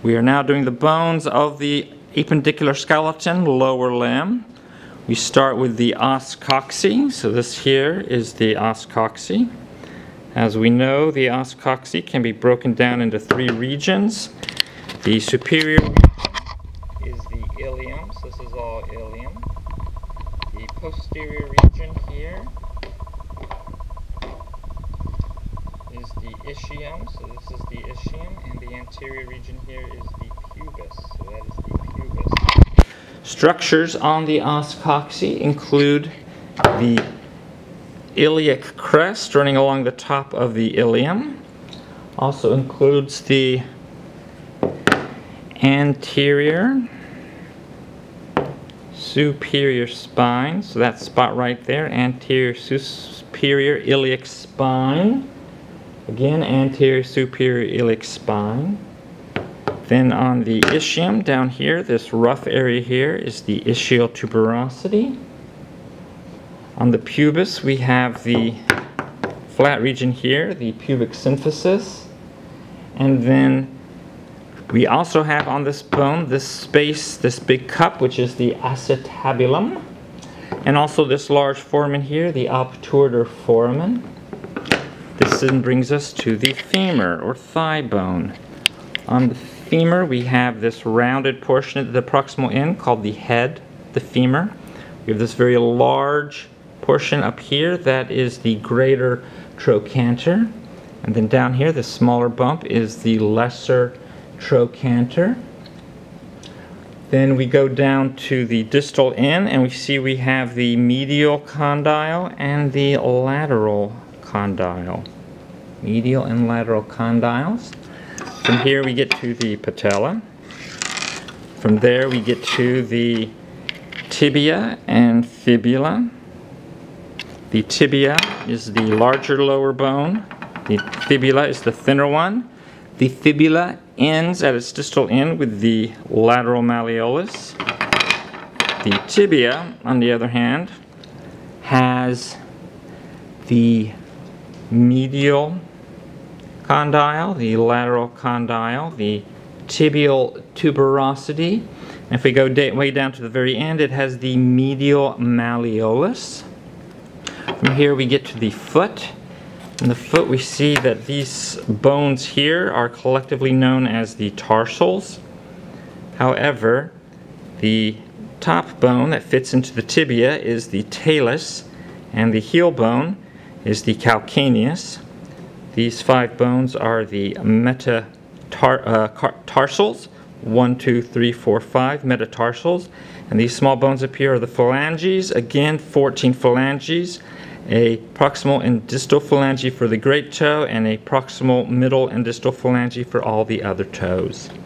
We are now doing the bones of the appendicular skeleton, lower limb. We start with the os coxy. So this here is the os coxy. As we know, the os coxy can be broken down into three regions. The superior region is the ilium, so this is all ilium. The posterior region here is the ischium, so this is the ischium, and the anterior region here is the pubis, so that is the pubis. Structures on the os coxy include the iliac crest running along the top of the ilium. Also includes the anterior superior spine, so that spot right there, anterior superior iliac spine. Again, anterior superior iliac spine. Then on the ischium down here, this rough area here is the ischial tuberosity. On the pubis we have the flat region here, the pubic symphysis. And then we also have on this bone this space, this big cup, which is the acetabulum. And also this large foramen here, the obturador foramen. This then brings us to the femur, or thigh bone. On the femur we have this rounded portion at the proximal end called the head, the femur. We have this very large portion up here that is the greater trochanter. And then down here, the smaller bump is the lesser trochanter. Then we go down to the distal end and we see we have the medial condyle and the lateral condyle. Medial and lateral condyles. From here we get to the patella. From there we get to the tibia and fibula. The tibia is the larger lower bone. The fibula is the thinner one. The fibula ends at its distal end with the lateral malleolus. The tibia, on the other hand, has the medial condyle, the lateral condyle, the tibial tuberosity. And if we go way down to the very end, it has the medial malleolus. From here we get to the foot. In the foot we see that these bones here are collectively known as the tarsals. However, the top bone that fits into the tibia is the talus, and the heel bone is the calcaneus. These five bones are the metatarsals, 1, 2, 3, 4, 5 metatarsals. And these small bones up here are the phalanges, again 14 phalanges. A proximal and distal phalange for the great toe, and a proximal, middle, and distal phalange for all the other toes.